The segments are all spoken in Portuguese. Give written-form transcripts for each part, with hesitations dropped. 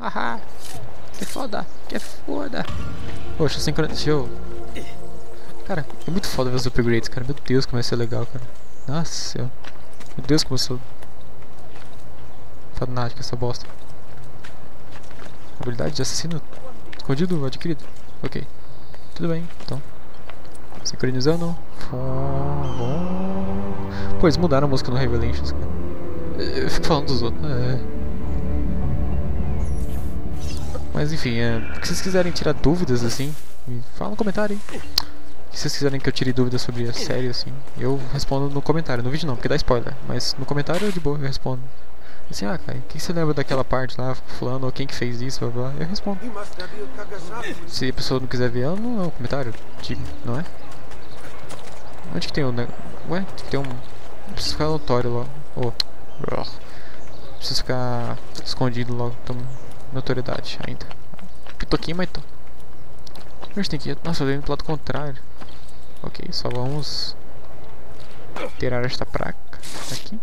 Haha. Que foda. Que foda. Poxa, sincronizou. Cara, é muito foda ver os upgrades, cara. Meu Deus, como vai ser legal, cara. Nossa, meu Deus, como eu sou fanático essa bosta. Habilidade de assassino escondido, adquirido. Ok. Tudo bem, então. Sincronizando. Pô, eles mudaram a música no Revelations, cara. Eu fico falando dos outros. Mas enfim, se vocês quiserem tirar dúvidas assim, me fala no comentário, hein? Se vocês quiserem que eu tire dúvidas sobre a série, assim, eu respondo no comentário. No vídeo não, porque dá spoiler. Mas no comentário, de boa, eu respondo. Assim, cara, quem você lembra daquela parte lá, fulano, ou quem que fez isso, blá blá, eu respondo. Se a pessoa não quiser ver, ela não é um comentário, diga, não é? Onde que tem um... Ué, tem um... Preciso ficar notório logo. Preciso ficar escondido logo, notoriedade ainda. Pitoquinho, mas tô. Onde tem que ir? Nossa, eu dei pro lado contrário. Ok, só vamos tirar esta placa aqui.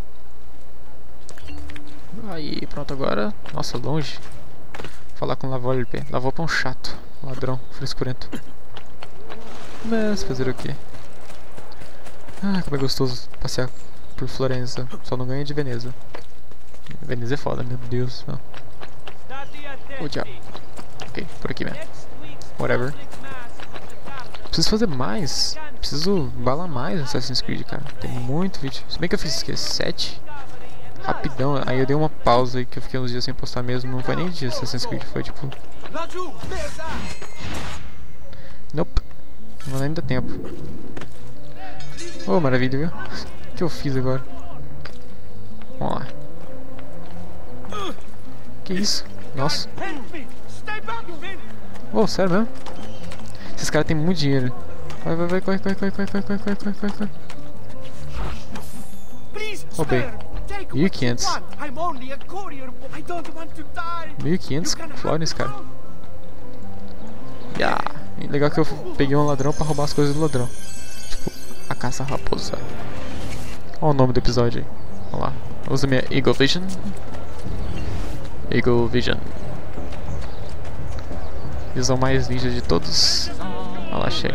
Aí, pronto, agora. Nossa, longe. Falar com Lavolpe. Lavolpe é um chato, ladrão, frescurento. Mas fazer o quê? Ah, como é gostoso passear por Florença. Só não ganha de Veneza. Veneza é foda, meu Deus. Oh, diabo. Ok, por aqui mesmo. Whatever. Preciso fazer mais. Preciso balar mais no Assassin's Creed, cara. Tem muito vídeo. Se bem que eu fiz isso aqui, 7. Rapidão. Aí eu dei uma pausa aí que eu fiquei uns dias sem postar mesmo. Não foi nem de Assassin's Creed, foi tipo... Nope. Não vai nem dar tempo. Oh, maravilha, viu? O que eu fiz agora? Vamos lá. Que isso? Nossa. Oh, sério mesmo? Esses caras têm muito dinheiro. Vai, vai, vai, corre, corre, corre, corre, corre, corre, corre, corre, corre. Roubei. 1.500. 1.500 flores, cara. Yeah. Legal que eu peguei um ladrão pra roubar as coisas do ladrão. Tipo, a caça-raposa. Olha o nome do episódio aí. Vamos lá. Usa minha Eagle Vision. Eagle Vision. Visão mais ninja de todos. Olha lá, achei.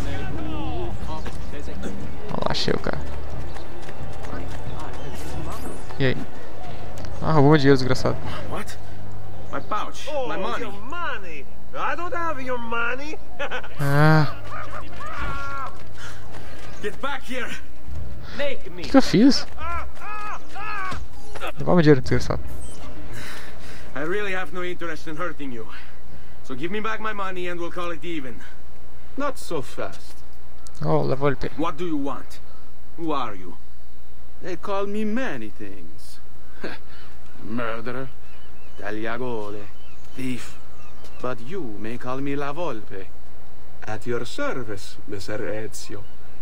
Olha lá, achei o cara. E aí? Ah, roubou meu dinheiro, desgraçado. What? My pouch, my money. Your money. I don't have your money. Ah. Get back here. O que eu fiz? Levar meu dinheiro, desgraçado. I really have no interest in hurting you. So give me back my money and we'll call it even. Not so fast. Oh, Lavolpe. What do you want? Who are you? They call me many things. Murderer, tagliagole, thief. But you may call me La Volpe. At your service, Messer Ezio.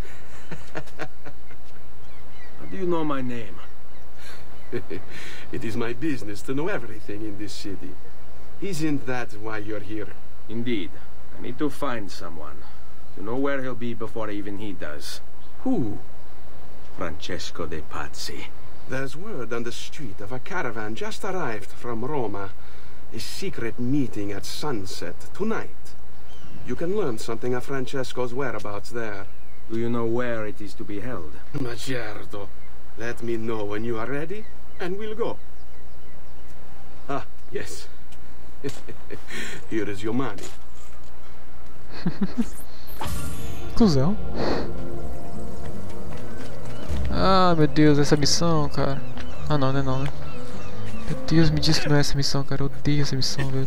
How do you know my name? It is my business to know everything in this city. Isn't that why you're here? Indeed. I need to find someone. To know where he'll be before even he does. Who? Francesco de Pazzi. There's word on the street of a caravan just arrived from Roma. A secret meeting at sunset tonight. You can learn something of Francesco's whereabouts there. Do you know where it is to be held? Ma certo. Let me know when you are ready, and we'll go. Ah, yes. Here is your money. Cusão. Ah, meu Deus, essa missão, cara. Ah, não, né? Meu Deus, me diz que não é essa missão, cara. Eu odeio essa missão, velho.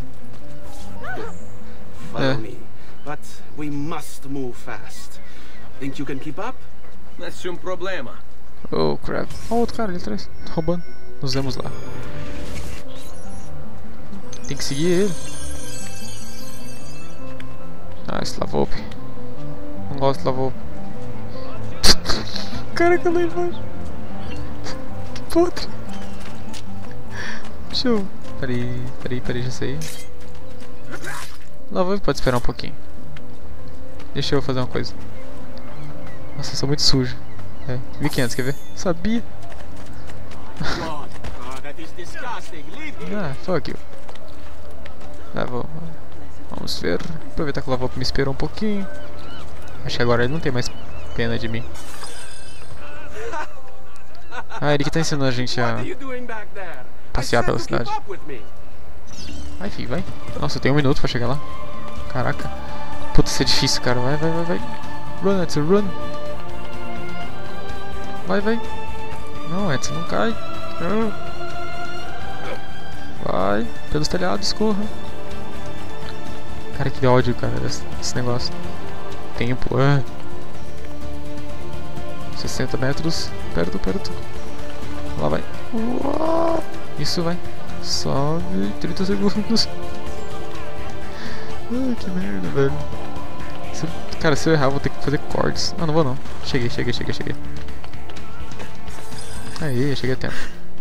Follow me. But we must move fast. Think you can keep up? Nessun problema. Oh, crap. Olha o outro cara ali atrás. Roubando. Nos vemos lá. Tem que seguir ele. Ah, esse Lavolpe. Não gosto de Lavolpe. Caraca, lá embaixo. Que podre. Deixa eu... Peraí, já sei. Lavolpe pode esperar um pouquinho. Deixa eu fazer uma coisa. Nossa, eu sou muito sujo. É, 1.500, quer ver? Sabia. God, that is disgusting. Leave me. Ah, fuck you. Vamos ver. Aproveitar que o Lavolpe me esperou um pouquinho. Acho que agora ele não tem mais pena de mim. Ah, ele que tá ensinando a gente a passear pela cidade. Vai, filho, vai. Nossa, eu tenho 1 minuto pra chegar lá. Caraca. Puta, isso é difícil, cara. Vai. Run, Edson, run. Vai. Não, Edson, não cai. Vai. Pelos telhados, corra. Cara, que ódio, cara, desse negócio. Tempo, 60 metros. Perto. Lá vai. Uau. Isso, vai. Sobe. 30 segundos. Ai, que merda, velho. Cara, se eu errar, eu vou ter que fazer cortes. Não vou não. Cheguei. Aí, cheguei a tempo.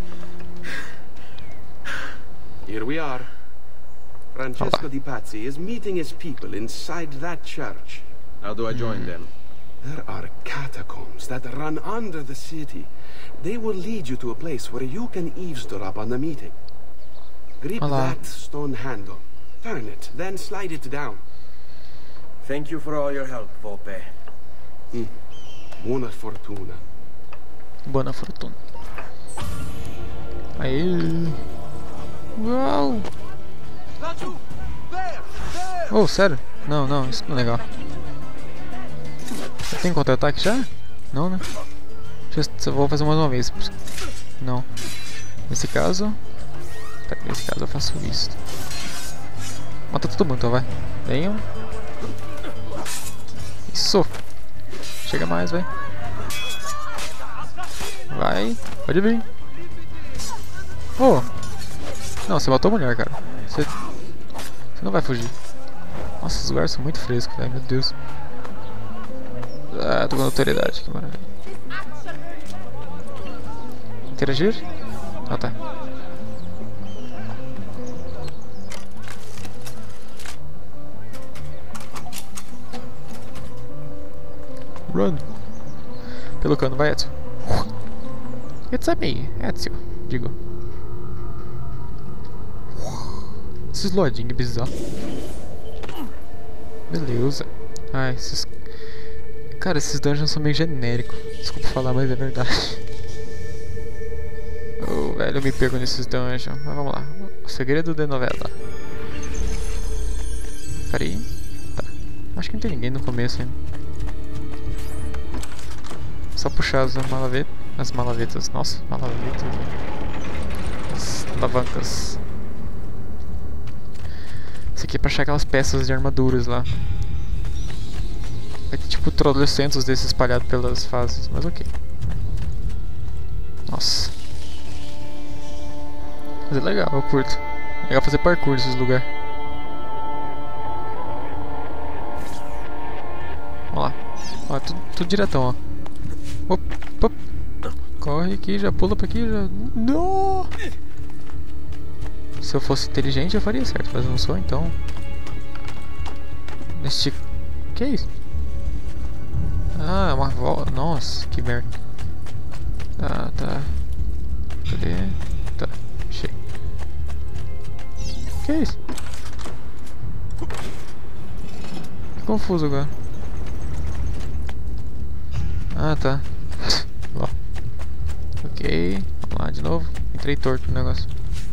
Here we are. Francesco Di Pazzi is meeting his people inside that church. How do I join them? There are catacombs that run under the city. They will lead you to a place where you can eavesdrop on the meeting. Grip that stone handle. Turn it, then slide it down. Thank you for all your help, Volpe. Buona fortuna. Buona fortuna. Aí. Uau! Oh, sério? Não, isso não é legal. Tem contra-ataque já? Não, né? Eu vou fazer mais uma vez. Não. Nesse caso... Tá, nesse caso eu faço isso. Mata todo mundo, então vai. Venham. Isso. Chega mais, vai. Vai. Pode vir. Oh. Não, você matou a mulher, cara. Você não vai fugir. Nossa, os lugares são muito frescos, velho. Meu Deus. Ah, tô com autoridade. Que maravilha. Interagir? Ah, tá. Run. Pelo cano, vai, Ezio. It's a me, Ezio. Digo. Esse slodinho bizarro. Beleza. Ai, esses... Cara, esses dungeons são meio genéricos. Desculpa falar, mas é verdade. Oh, velho, eu me perco nesses dungeons. Mas vamos lá. O segredo da novela. Peraí. Tá. Acho que não tem ninguém no começo ainda. Só puxar as malavetas. Nossa, malavetas. As alavancas. Isso aqui é pra achar aquelas peças de armaduras lá. Vai ter tipo trocentos desses espalhados pelas fases, mas ok. Nossa. Mas é legal, eu curto. É legal fazer parkour nesses lugares. Vamos lá. Ó, tudo diretão, ó. Opa. Corre aqui, já pula pra aqui, já... Não! Se eu fosse inteligente eu faria certo, mas eu não sou, então... Neste... Que é isso? Ah, é uma volta... Nossa, que merda. Tá. Cadê? Tá, achei. Que é isso? Que confuso agora. Ah, tá. Ó. Ok, vamos lá de novo. Entrei torto no negócio.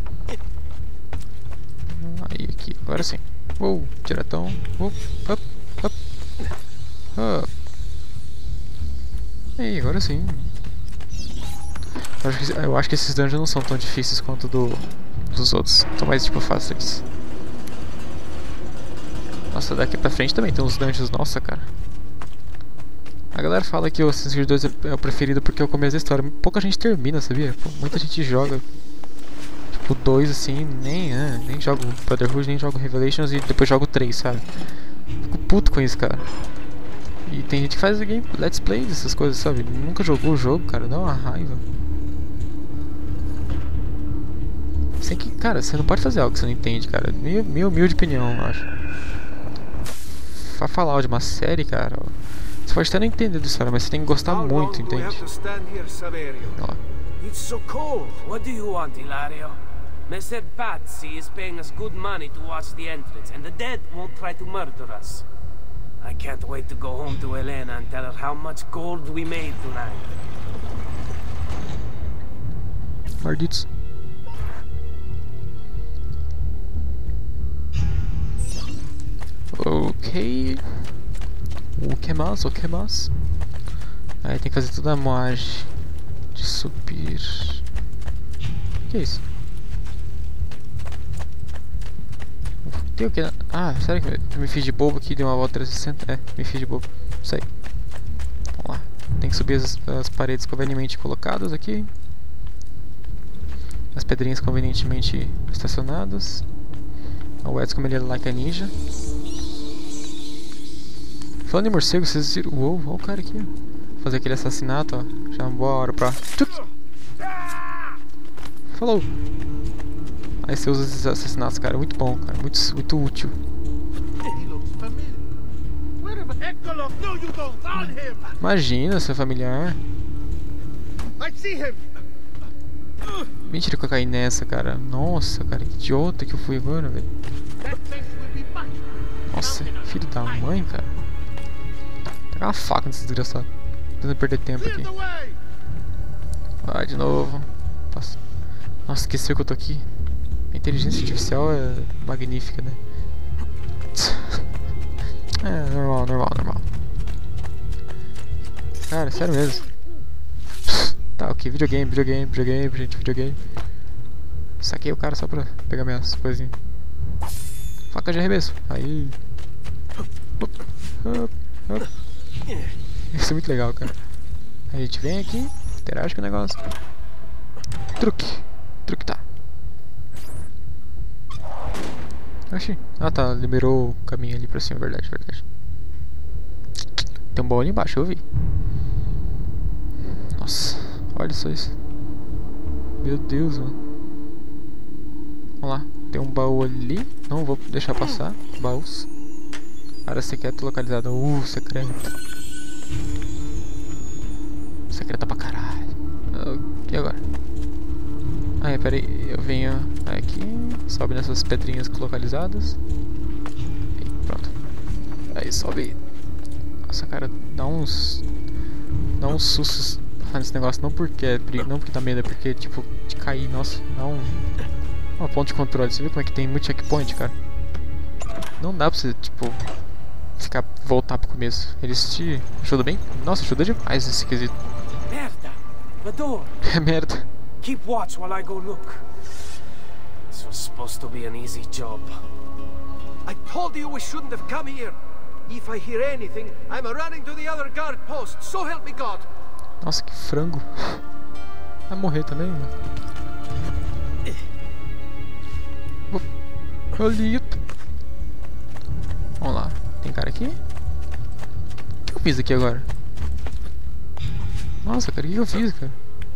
Aí, aqui, agora sim. Uou, diretão. Up. Aí, agora sim. Eu acho que esses dungeons não são tão difíceis quanto dos outros. São mais tipo fáceis. Nossa, daqui pra frente também tem uns dungeons. Nossa, cara. A galera fala que o Assassin's Creed 2 é o preferido porque é o começo da história. Pouca gente termina, sabia? Pô, muita gente joga tipo 2 assim, nem jogo Brotherhood, nem jogo Revelations e depois jogo 3, sabe? Fico puto com isso, cara. E tem gente que faz let's play dessas coisas, sabe? Nunca jogou o jogo, cara, dá uma raiva. Sem que, cara, você não pode fazer algo que você não entende, cara. Minha humilde opinião, eu acho. Pra falar de uma série, cara, você pode até não entender da história, mas você tem que gostar muito, entende? Ó. It's so cold. What do you want, Hilario? Messer Pazzi is paying us good money to watch the entrance, and the dead won't try to murder us. I can't wait to go home to Elena and tell her how much gold we made tonight. Malditos. Ok. O que mais? O que mais? Aí tem que fazer toda a margem de subir. O que é isso? Tem o que? Ah, sério que eu me fiz de bobo aqui, dei uma volta 360? É, me fiz de bobo. Isso aí. Vamos lá. Tem que subir as paredes convenientemente colocadas aqui. As pedrinhas convenientemente estacionadas. O Edson como ele é like a ninja. Falando em morcego, vocês viram? Uou, olha o cara aqui, ó. Fazer aquele assassinato, ó. Já é uma boa hora pra... Falou! Aí você usa esses assassinatos, cara. Muito bom, cara. Muito útil. Imagina, seu familiar. Mentira que eu caí nessa, cara. Nossa, cara. Que idiota que eu fui agora, velho. Nossa, filho da mãe, cara. Tacar uma faca nesse desgraçado. Tentando perder tempo aqui. Vai de novo. Nossa, esqueceu que eu tô aqui. A inteligência artificial é magnífica, né? É, normal. Cara, sério mesmo. Tá, ok, videogame, gente, videogame. Saquei o cara só pra pegar minhas coisinhas. Faca de arremesso. Aí. Isso é muito legal, cara. Aí a gente vem aqui, interage com o negócio. Truque tá. Oxi. Ah tá, liberou o caminho ali pra cima, verdade. Tem um baú ali embaixo, eu vi. Nossa, olha só isso. Meu Deus, mano. Vamos lá, tem um baú ali. Não vou deixar passar. Baús. Área secreta localizada. Secreto. Secreta pra caralho. E agora? Ah, pera aí, eu venho aqui, sobe nessas pedrinhas localizadas. E pronto. Aí sobe. Nossa, cara, dá uns sustos nesse negócio, não porque dá medo, é porque tipo de cair, nossa, dá uma ponto de controle. Você viu como é que tem muito checkpoint, cara? Não dá pra você, tipo, voltar pro começo. Eles te ajudam bem? Nossa, ajuda demais esse quesito. Merda! The door! É merda. Keep watch while I go look. This was supposed to be an easy job. I told you we shouldn't have come here. If I hear anything, I'm running to the other guard post. So help me God. Nossa, que frango. Vai morrer também, né? Vamos lá. Tem cara aqui? O que eu fiz aqui agora? Nossa, cara, o que eu fiz, cara?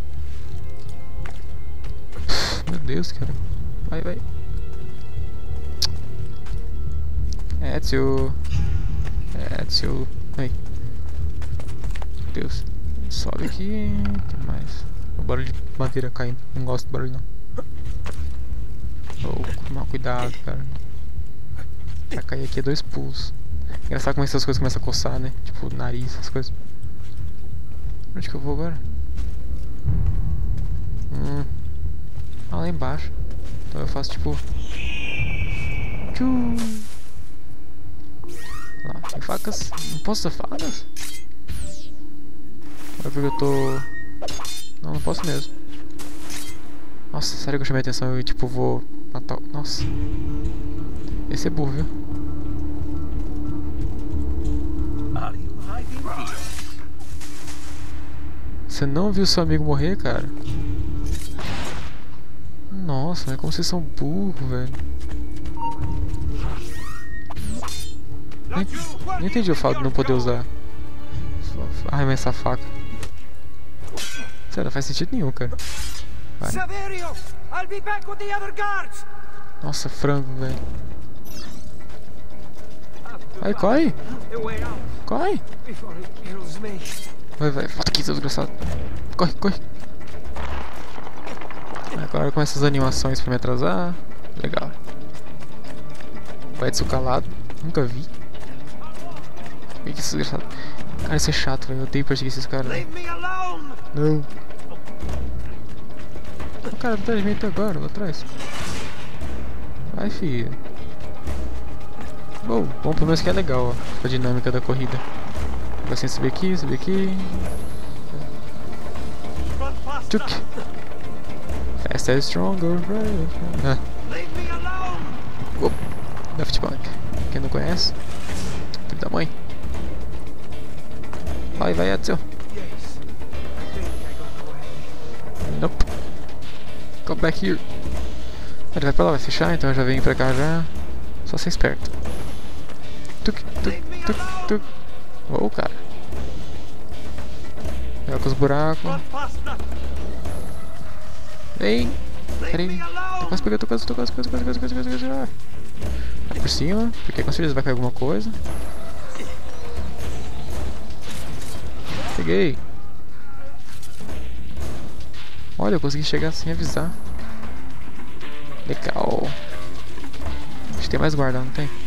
Meu Deus, cara. Vai. Ezio. Ai. Meu Deus. Sobe aqui. O que mais? O barulho de madeira caindo. Não gosto do barulho, não. Tomar cuidado, cara. Vai cair aqui 2 pulos. Engraçado como essas coisas começam a coçar, né? Tipo, o nariz, essas coisas. Onde que eu vou agora? Ah, lá embaixo. Então eu faço tipo... Lá, tem facas. Não posso usar facas? É porque eu tô... Não posso mesmo. Nossa, sério que eu chamei a atenção e tipo vou matar... Nossa. Esse é burro, viu? Você não viu seu amigo morrer, cara? Nossa, mas como vocês são burros, velho. Nem entendi o fato de não poder usar arremessar a faca. Sério, não faz sentido nenhum, cara. Vai. Nossa, frango, velho. Aí, corre! Corre! Vai, volta aqui, seu desgraçado. Corre! Agora começa as animações pra me atrasar. Legal. O Edson calado. Nunca vi. Que isso é desgraçado. Cara, isso é chato, velho. Eu odeio perseguir esses caras. Não. O cara tá de mim até agora, lá atrás. Vai, filho. Bom, pelo menos que é legal, ó, a dinâmica da corrida. Vai assim, subir aqui, subir aqui. Tchuk. Faster, stronger, right? Daft Punk. Quem não conhece? Filho da mãe. Vai, Edson. Nope. Come back here. Ele vai pra lá, vai fechar, então eu já venho pra cá já. Só ser esperto. Tuk, tuk, tuk, tuk. Oh, cara. Pega com os buracos. Vem. Peraí. Tô quase pegando, tô quase. Vai por cima, porque com certeza vai cair alguma coisa. Peguei. Olha, eu consegui chegar sem avisar. Legal. Acho que tem mais guarda, não tem?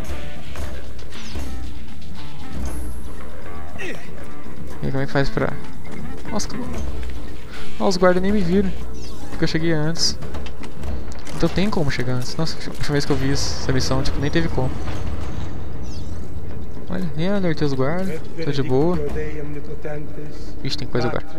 E aí, como é que faz pra... Nossa, que... os guardas nem me viram, porque eu cheguei antes. Então tem como chegar antes. Nossa, a última vez que eu vi essa missão, tipo, nem teve como. Olha, nem alertei os guardas, tô de boa. Ixi, tem coisa agora.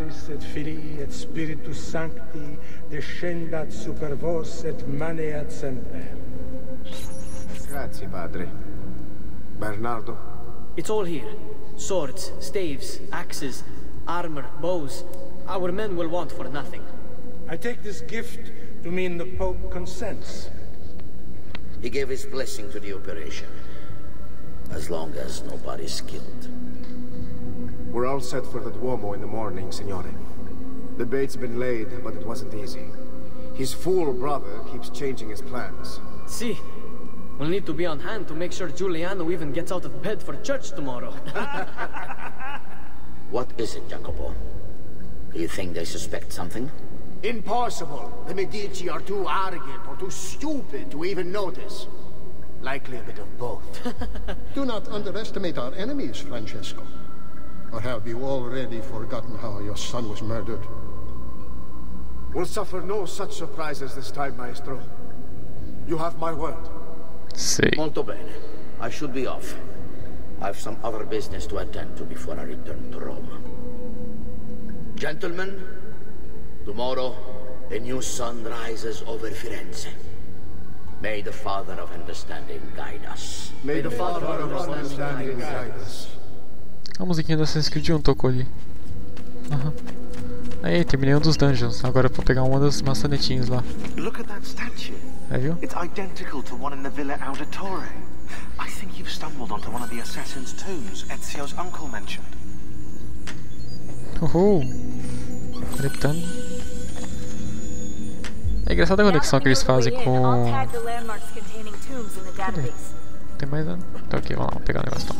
Grazie, padre. Bernardo? It's all here. Swords, staves, axes, armor, bows. Our men will want for nothing. I take this gift to mean the Pope consents. He gave his blessing to the operation. As long as nobody's killed. We're all set for the Duomo in the morning, Signore. The bait's been laid, but it wasn't easy. His fool brother keeps changing his plans. See, we'll need to be on hand to make sure Giuliano even gets out of bed for church tomorrow. What is it, Jacopo? Do you think they suspect something? Impossible. The Medici are too arrogant or too stupid to even notice. Likely a bit of both. Do not underestimate our enemies, Francesco. Or have you already forgotten how your son was murdered? We'll suffer no such surprises this time, Maestro. You have my word. Sei. Molto bene. I should be off. I've some other business to attend to before I return to Rome. Gentlemen, tomorrow a new sun rises over Firenze. May the Father of Understanding guide us. May the Father of Understanding guide us. A musiquinha do Assassin's Creed 1 tocou ali. Aí, terminei um dos dungeons. Agora eu vou pegar uma das maçanetinhas lá. Look at that statue. Aí, viu? It's identical to one in the Villa Auditore. I think you've stumbled onto one of the assassin's tombs Ezio's uncle mentioned. Reptando. É engraçada a conexão que eles fazem com... Cadê? Tem mais nada? Então aqui, vamos lá, vamos pegar o negócio então.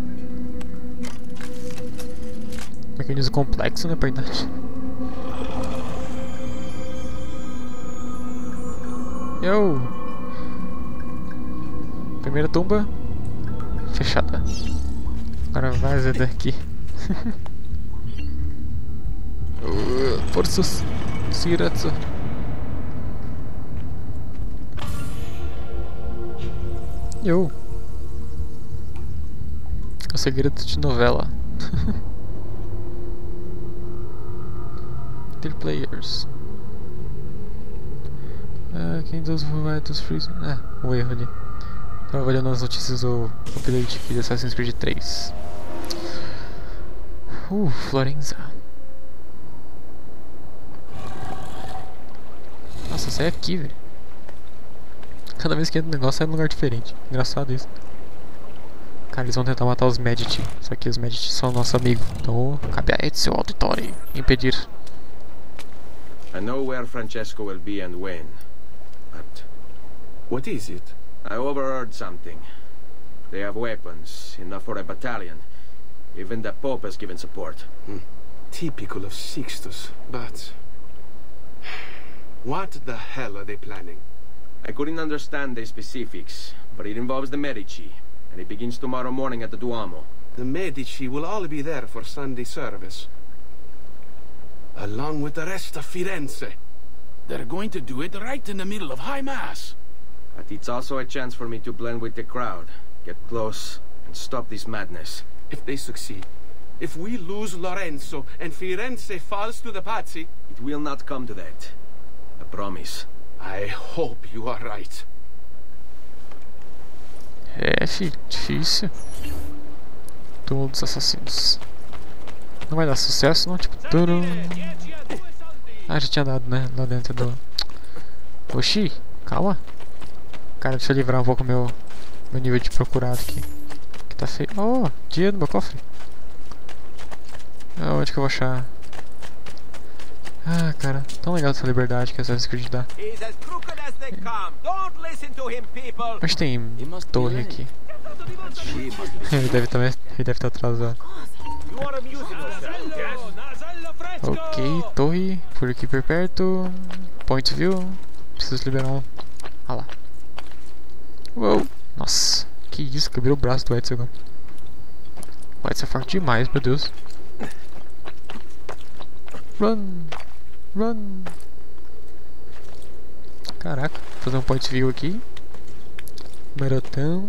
Mecanismo complexo, né, pra idade. Yo! Primeira tumba fechada. Agora vaza daqui. Forças, Siratsu. Yo! O segredo de novela. 3 players. Quem dos vai dos free? Um erro ali. Tava olhando as notícias do update aqui de Assassin's Creed 3. Florenza. Nossa, sai aqui, velho. Cada vez que entra no negócio sai num lugar diferente. Engraçado isso. Cara, eles vão tentar matar os Medici. Só que os Medici são nosso amigo. Então cabe a Ezio Auditore impedir. I know where Francesco will be and when. But what is it? I overheard something. They have weapons, enough for a battalion. Even the Pope has given support. Typical of Sixtus, but... What the hell are they planning? I couldn't understand the specifics, but it involves the Medici, and it begins tomorrow morning at the Duomo. The Medici will all be there for Sunday service, along with the rest of Firenze. They're going to do it right in the middle of High Mass. But it's also a chance for me to blend with the crowd, get close, and stop this madness. If they succeed, if we lose Lorenzo and Firenze falls to the Pazzi, it will not come to that. I promise. I hope you are right. É, filho, difícil. Todos os assassinos. Não vai dar sucesso, não? Tipo, tudo. Ah, já tinha dado, né? Lá dentro do. Oxi, calma. Cara, deixa eu livrar um pouco meu nível de procurado aqui. Que tá feio. Oh, dinheiro no meu cofre. Ah, onde que eu vou achar? Ah, cara, tão legal essa liberdade que Assassin's Creed dá. Mas tem torre aqui. Ele deve estar atrasado. Ok, torre, por aqui por perto. Point view. Preciso liberar um. Ah lá. Uou, nossa, que isso, quebrou o braço do Edson agora. O Edson é forte demais, meu Deus. Run! Run! Caraca, vou fazer um point view aqui. Marotão.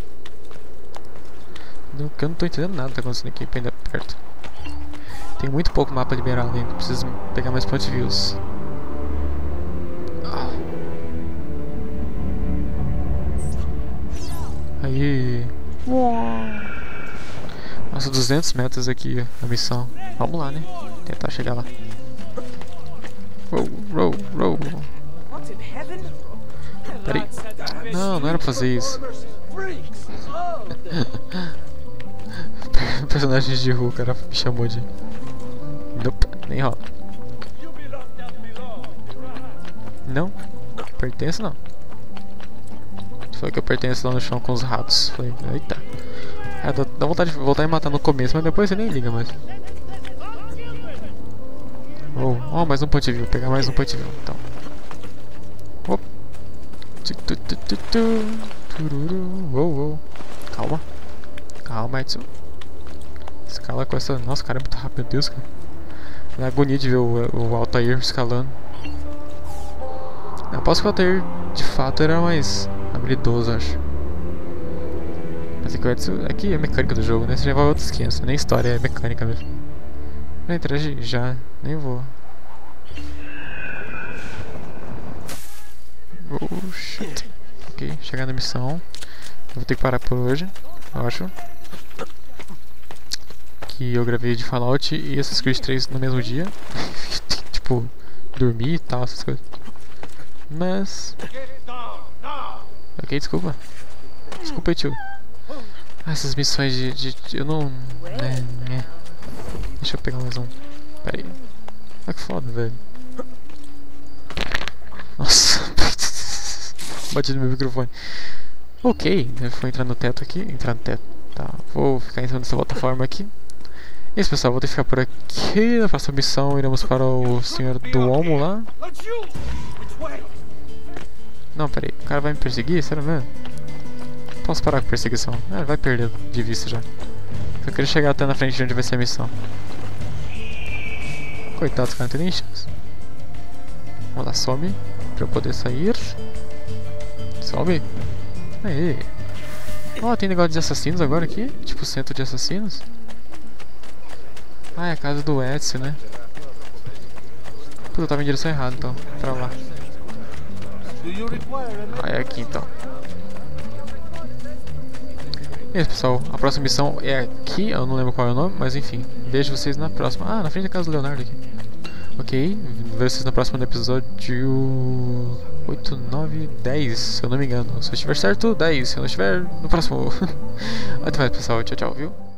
Não, que eu não tô entendendo nada que tá acontecendo aqui, ainda perto. Tem muito pouco mapa liberado ainda, preciso pegar mais point views. Aí. Nossa, 200 metros aqui a missão. Vamos lá, né? Tentar chegar lá. Row. Peraí. Não era pra fazer isso. Personagens de rua, o cara me chamou de. Nope, nem rola. Não, pertence não. Falei que eu pertenço lá no chão com os ratos. Falei, eita. É, dá vontade de voltar e matar no começo, mas depois você nem liga mais. Oh, mais um point view. Vou pegar mais um point view, então. Op. Calma. Calma, Edson. Escala com essa... Nossa, cara, é muito rápido, meu Deus, cara. Dá agonia de ver o Altair escalando. Eu aposto que o Altair, de fato, era mais habilidoso, acho. Mas aqui é mecânica do jogo, né? Você já vai outros 500, nem história, é mecânica mesmo. Vai entrar já, nem vou. Oh, shit. Ok, chegar na missão. Eu vou ter que parar por hoje, eu acho. Que eu gravei de Fallout e Assassin's Creed 3 no mesmo dia. Tipo, dormir e tal, essas coisas. Mas... Ok, desculpa. Desculpa aí, tio. Ah, essas missões eu não... Deixa eu pegar mais um. Pera aí. Ah, que foda, velho. Nossa. Bati no meu microfone. Ok, vou entrar no teto aqui. Entrar no teto. Tá, vou ficar em cima dessa plataforma aqui. É isso, pessoal, vou ter que ficar por aqui. Na próxima missão iremos para o Senhor Duomo lá. Não, peraí, o cara vai me perseguir? Sério mesmo? Posso parar com a perseguição? Ah, vai perder de vista já. Eu queria chegar até na frente de onde vai ser a missão. Coitado, os caras não tem nem chance. Vamos lá, some. Pra eu poder sair. Sobe. Aê. Ó, tem negócio de assassinos agora aqui. Tipo, centro de assassinos. Ah, é a casa do Ezio, né? Puta, eu tava em direção errada, então. Pra lá. Ah, é aqui, então. É isso, pessoal. A próxima missão é aqui. Eu não lembro qual é o nome, mas enfim. Vejo vocês na próxima. Ah, na frente da casa do Leonardo aqui. Ok. Vejo vocês no próximo episódio 8, 9, 10, se eu não me engano. Se eu estiver certo, 10. Se eu não estiver, no próximo. Até mais, pessoal. Tchau, tchau, viu?